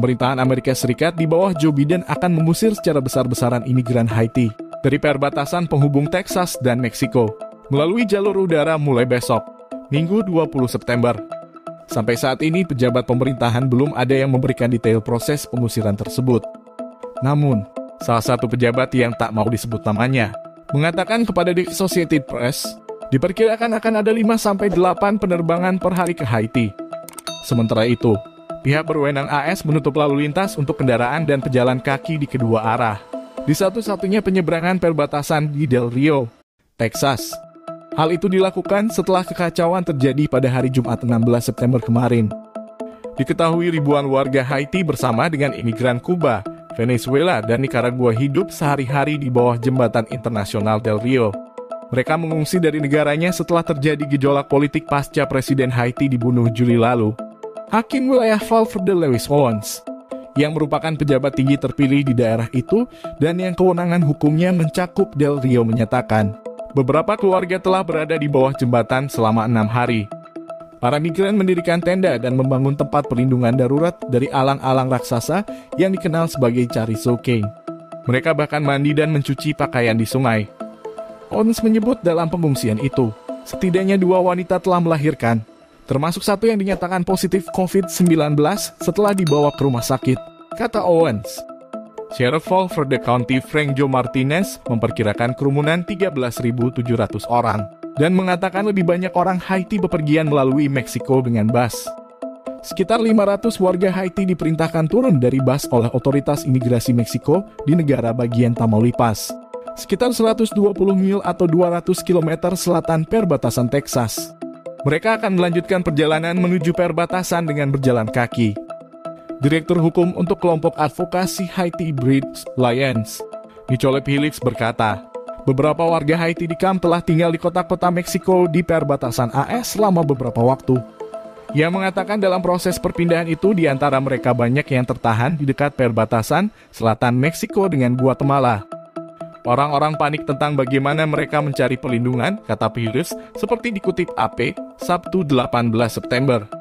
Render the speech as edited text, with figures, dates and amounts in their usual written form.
Pemerintahan Amerika Serikat di bawah Joe Biden akan mengusir secara besar-besaran imigran Haiti dari perbatasan penghubung Texas dan Meksiko melalui jalur udara mulai besok, Minggu 20 September. Sampai saat ini, pejabat pemerintahan belum ada yang memberikan detail proses pengusiran tersebut. Namun, salah satu pejabat yang tak mau disebut namanya mengatakan kepada The Associated Press, diperkirakan akan ada 5-8 penerbangan per hari ke Haiti. Sementara itu, pihak berwenang AS menutup lalu lintas untuk kendaraan dan pejalan kaki di kedua arah di satu-satunya penyeberangan perbatasan di Del Rio, Texas. Hal itu dilakukan setelah kekacauan terjadi pada hari Jumat 16 September kemarin. Diketahui ribuan warga Haiti bersama dengan imigran Kuba, Venezuela, dan Nicaragua hidup sehari-hari di bawah jembatan internasional Del Rio. Mereka mengungsi dari negaranya setelah terjadi gejolak politik pasca Presiden Haiti dibunuh Juli lalu. Hakim wilayah Valverde Lewis Owens, yang merupakan pejabat tinggi terpilih di daerah itu dan yang kewenangan hukumnya mencakup Del Rio, menyatakan beberapa keluarga telah berada di bawah jembatan selama 6 hari. Para migran mendirikan tenda dan membangun tempat perlindungan darurat dari alang-alang raksasa yang dikenal sebagai Charizo Cay. Mereka bahkan mandi dan mencuci pakaian di sungai. Owens menyebut dalam pengungsian itu, setidaknya 2 wanita telah melahirkan, termasuk satu yang dinyatakan positif COVID-19 setelah dibawa ke rumah sakit, kata Owens. Sheriff Valverde County Frank Joe Martinez memperkirakan kerumunan 13.700 orang dan mengatakan lebih banyak orang Haiti bepergian melalui Meksiko dengan bus. Sekitar 500 warga Haiti diperintahkan turun dari bus oleh otoritas imigrasi Meksiko di negara bagian Tamaulipas, sekitar 120 mil atau 200 km selatan perbatasan Texas. Mereka akan melanjutkan perjalanan menuju perbatasan dengan berjalan kaki. Direktur Hukum untuk kelompok advokasi Haiti Bridge Alliance, Nicole Helix, berkata, beberapa warga Haiti di kamp telah tinggal di kota-kota Meksiko di perbatasan AS selama beberapa waktu. Ia mengatakan dalam proses perpindahan itu di antara mereka banyak yang tertahan di dekat perbatasan selatan Meksiko dengan Guatemala. Orang-orang panik tentang bagaimana mereka mencari perlindungan, kata Helix, seperti dikutip AP, Sabtu 18 September.